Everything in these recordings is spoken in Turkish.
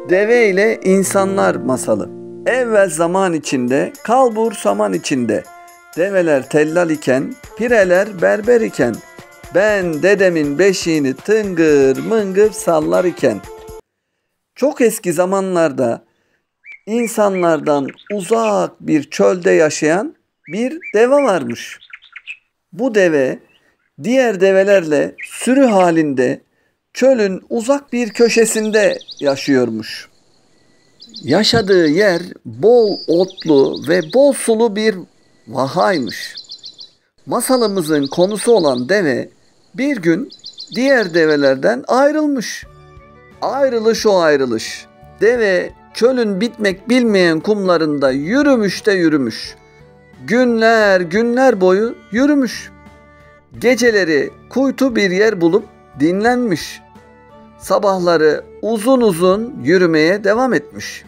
Deve ile insanlar masalı. Evvel zaman içinde, kalbur saman içinde. Develer tellal iken, pireler berber iken. Ben dedemin beşiğini tıngır mıngır sallar iken. Çok eski zamanlarda insanlardan uzak bir çölde yaşayan bir deve varmış. Bu deve diğer develerle sürü halinde çölün uzak bir köşesinde yaşıyormuş. Yaşadığı yer bol otlu ve bol sulu bir vahaymış. Masalımızın konusu olan deve bir gün diğer develerden ayrılmış. Ayrılış o ayrılış. Deve çölün bitmek bilmeyen kumlarında yürümüş de yürümüş. Günler günler boyu yürümüş. Geceleri kuytu bir yer bulup dinlenmiş. Sabahları uzun uzun yürümeye devam etmiş.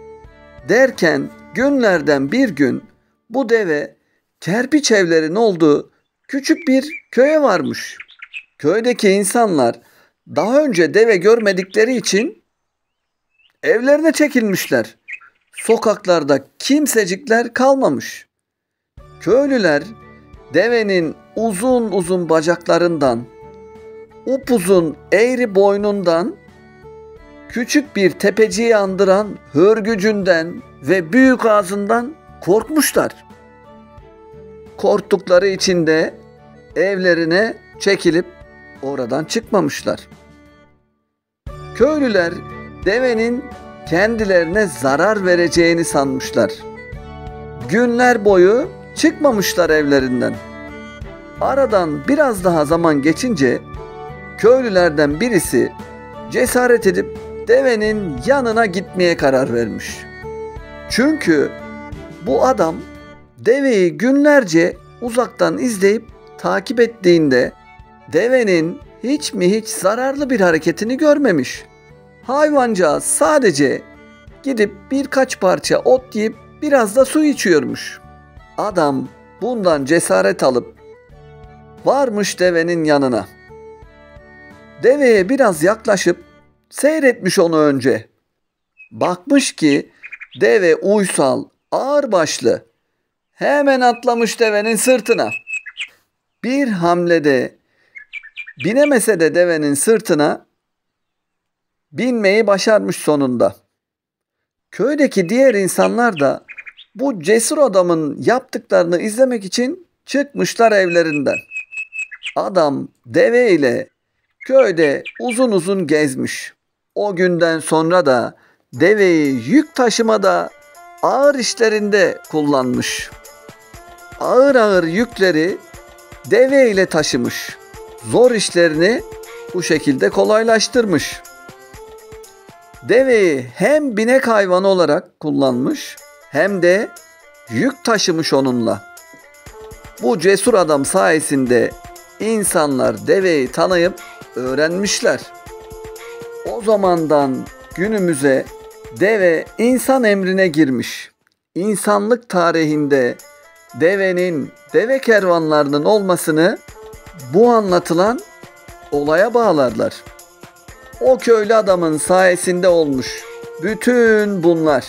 Derken günlerden bir gün bu deve kerpiç evlerin olduğu küçük bir köye varmış. Köydeki insanlar daha önce deve görmedikleri için evlerine çekilmişler. Sokaklarda kimsecikler kalmamış. Köylüler devenin uzun uzun bacaklarından, upuzun eğri boynundan, küçük bir tepeciyi andıran hörgücünden ve büyük ağzından korkmuşlar. Korktukları için de evlerine çekilip oradan çıkmamışlar. Köylüler devenin kendilerine zarar vereceğini sanmışlar. Günler boyu çıkmamışlar evlerinden. Aradan biraz daha zaman geçince köylülerden birisi cesaret edip devenin yanına gitmeye karar vermiş. Çünkü bu adam deveyi günlerce uzaktan izleyip takip ettiğinde devenin hiç mi hiç zararlı bir hareketini görmemiş. Hayvancağız sadece gidip birkaç parça ot yiyip biraz da su içiyormuş. Adam bundan cesaret alıp varmış devenin yanına. Deveye biraz yaklaşıp seyretmiş onu önce. Bakmış ki deve uysal, ağırbaşlı. Hemen atlamış devenin sırtına. Bir hamlede binemese de devenin sırtına binmeyi başarmış sonunda. Köydeki diğer insanlar da bu cesur adamın yaptıklarını izlemek için çıkmışlar evlerinden. Adam deve ile köyde uzun uzun gezmiş. O günden sonra da deveyi yük taşımada, ağır işlerinde kullanmış. Ağır ağır yükleri deve ile taşımış. Zor işlerini bu şekilde kolaylaştırmış. Deveyi hem binek hayvanı olarak kullanmış hem de yük taşımış onunla. Bu cesur adam sayesinde insanlar deveyi tanıyıp öğrenmişler. O zamandan günümüze deve insan emrine girmiş. İnsanlık tarihinde devenin, deve kervanlarının olmasını bu anlatılan olaya bağlarlar. O köylü adamın sayesinde olmuş bütün bunlar.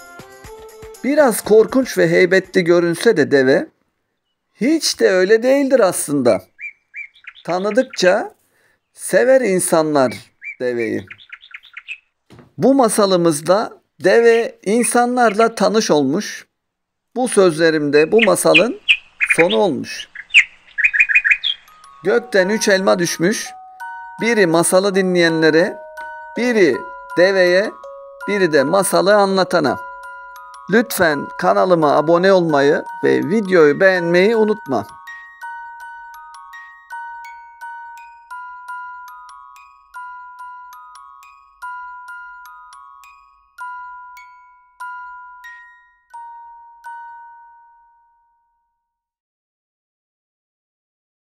Biraz korkunç ve heybetli görünse de deve hiç de öyle değildir aslında. Tanıdıkça sever insanlar deveyi. Bu masalımızda deve insanlarla tanış olmuş. Bu sözlerimde bu masalın sonu olmuş. Gökten 3 elma düşmüş. Biri masalı dinleyenlere, biri deveye, biri de masalı anlatana. Lütfen kanalıma abone olmayı ve videoyu beğenmeyi unutma.